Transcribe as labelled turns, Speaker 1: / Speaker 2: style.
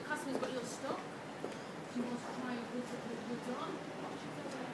Speaker 1: customer's got your stock. She wants to try and put the goods on.